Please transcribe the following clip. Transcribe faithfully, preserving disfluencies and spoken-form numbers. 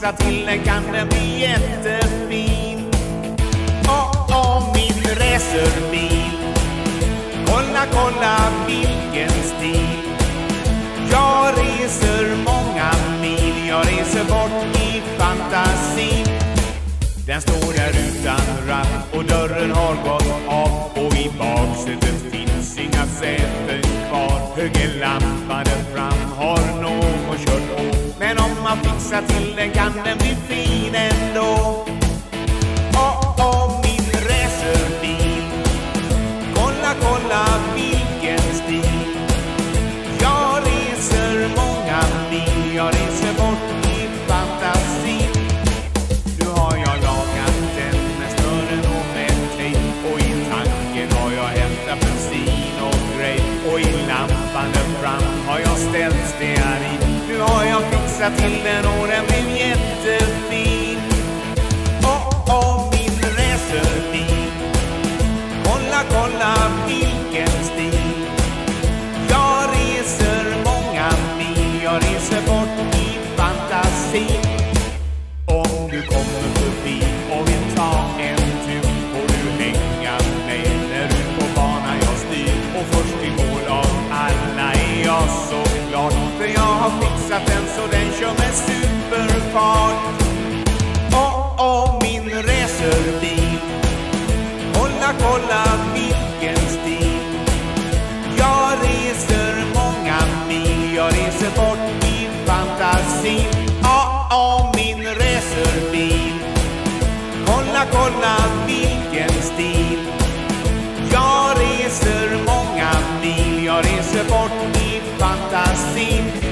fixa till den kan den bli jättefin. Och oh, min racerbil, kolla, kolla vilken stil. Jag reser många mil, jag reser bort i fantasin. Den står där utan ratt och dörren har gått av, och i baksätet finns inga säten kvar. Högerlampan där fram har någon kört på, men om man fixar till den kan den bli fin ändå. Åh, åh, min racerbil, kolla, kolla vilken stil. Jag reser många mil, jag reser bort i fantasin. Nu har jag lagat den med snören och med tejp, och i tanken har jag hämtat bensin och grej, och i lampan där fram har jag ställt stearin. Nu har jag fixat till den och den blev jättefin. Åh, åh, min racerbil, kolla, kolla vilken stil. Jag reser många mil, jag reser bort i fantasin. Om du kommer förbi och vill ta en tur, får du hänga med när du på banan jag styr. Och först i mål av alla är jag så glad, för jag har fixat den så den kör med superfart. Åh, åh, min racerbil, kolla, kolla vilken stil. Jag reser många mil, jag reser bort i fantasin. Åh, åh, min racerbil, kolla, kolla vilken stil. Jag reser många mil, jag reser bort i fantasin.